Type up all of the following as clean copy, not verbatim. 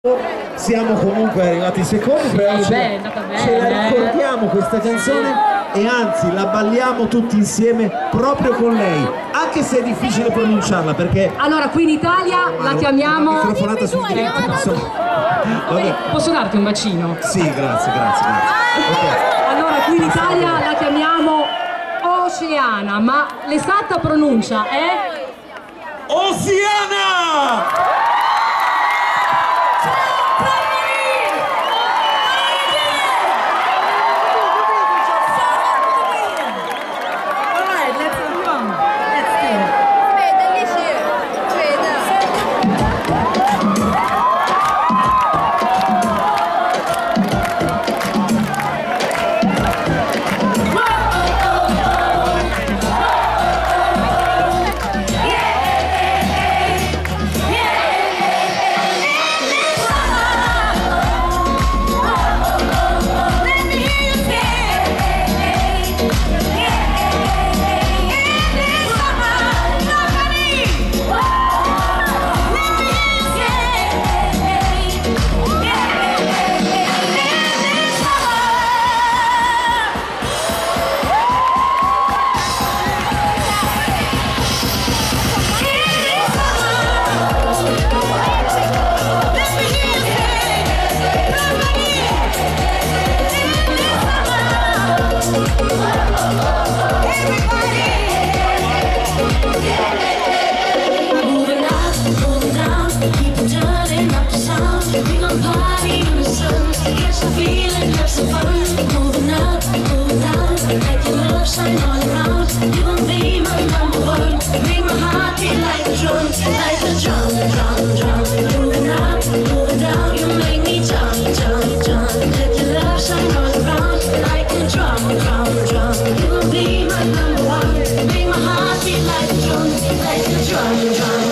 Siamo comunque arrivati secondi, però ce la ricordiamo questa canzone e anzi la balliamo tutti insieme proprio con lei, anche se è difficile pronunciarla perché... Allora, qui in Italia la chiamiamo... Microfonata sul dritto, Posso darti un bacino? Sì, grazie. Okay. Allora, qui in Italia la chiamiamo Oceana, ma l'esatta pronuncia è... Oceana! Shine all around, you gon' be my number one. Make my heart beat like a drum, like a drum. Moving up, moving down, you make me jump. Let your love shine all around, like a drum. You gon' be my number one. Make my heart beat like a drum, like a drum.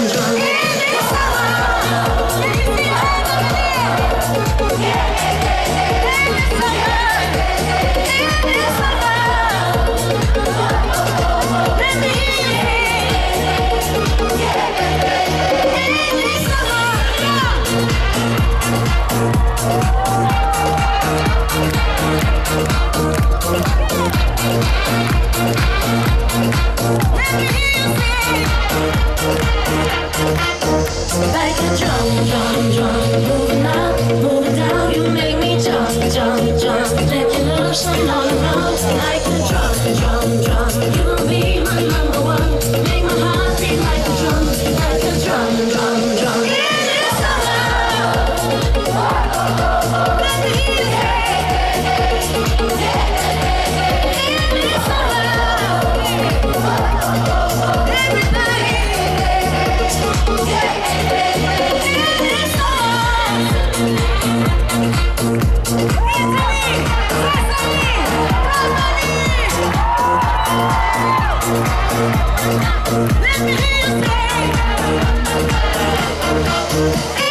Like a drum, moving up, moving down, you make me jump. Let your love shine all around, like a drum. You gon' be my number one, make my heart beat like a drum, like a drum. In the summer, let me hear you say, in the summer, everybody. Let me hear you say,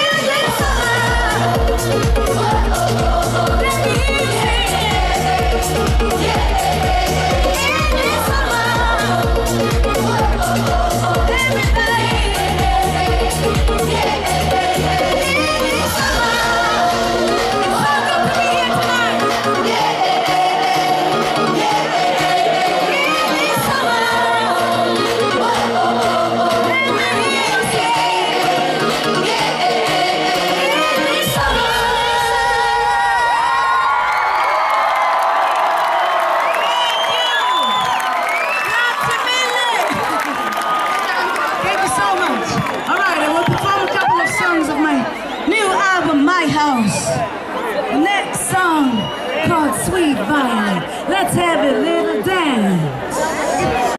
My House. Next song called Sweet Violet. Let's have a little dance.